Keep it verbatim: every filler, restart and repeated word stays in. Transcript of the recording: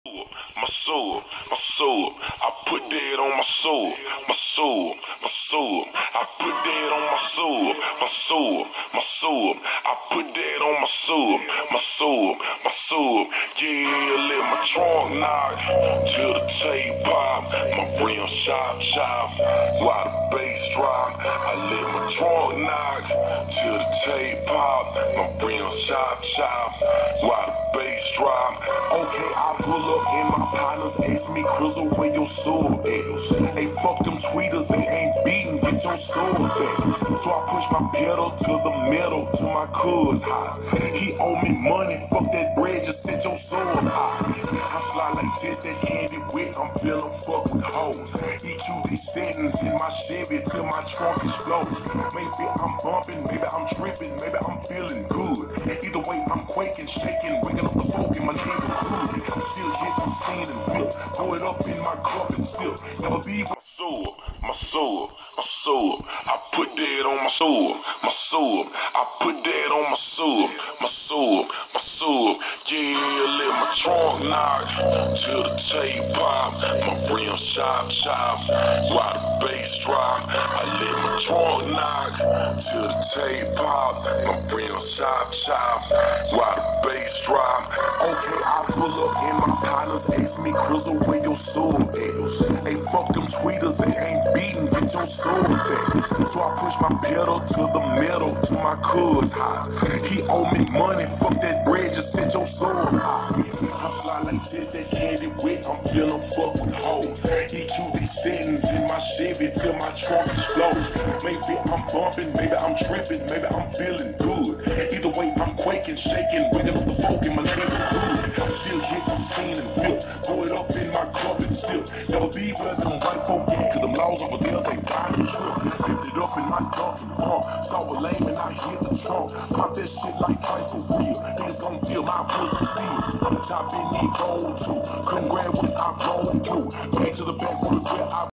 My soul, my soul, I put that on my soul, my soul, my soul, I put that on my soul, my soul, my soul, I put that on my soul, my soul, my soul, yeah, let my trunk knock till the tape pop, my rim shop shop, while the bass drop, I let my trunk knock till the tape pop, my rim shop shop, while the bass drop. Okay, I pull up and my partners ask me, Crizzle, where your sword at? Hey, fuck them tweeters, they ain't beating, get your sword back. So I push my pedal to the metal, to my cuz house. He owe me money, fuck that bread, just set your sword high. I fly like just that candy wet, I'm feeling fuck with hoes. E Q these settings in my Chevy till my trunk explodes. Maybe I'm bumping, maybe I'm tripping, maybe I'm feeling good. Either way, I'm quaking, shaking, waking up the folk in my neighborhood. Still hit the scene and whip, throw it up in my cup and sip. Never be my soul, my soul, my soul. I put that on my soul, my soul. I put that on my soul, my soul, my soul. Yeah, let my trunk knock till the tape pop, my rim shop shop, while the bass drop. I let my trunk knock till the tape pop, my rim shop shop, while the bass drop. Okay, I pull up and my partners ask me, Crizzle, where your sword at? Hey, fuck them tweeters, they ain't beating, get your sword back. So I push my pedal to the metal, to my cuz house. He owe me money, fuck that bread, just set your sword high. I fly like just that candy wet, I'm feeling fuck with hoes. E Q these settings in my Chevy till my trunk explodes. Maybe I'm bumping, maybe I'm tripping, maybe I'm feeling good. Either way, I'm quaking, shaking, waking up the folk in my neighborhood. Still hit the scene and whip, throw it up in my cup and sip. Never be where them white folk get, cause them laws over there, they ride and trip. Picked it up in my Dunkin' pump, saw a lame and I hit the trunk. Pop that shit like twice for real, niggas gon' feel my pussy steel. I'm chopping these gold too, come grab what I roll through. Back to the back, where I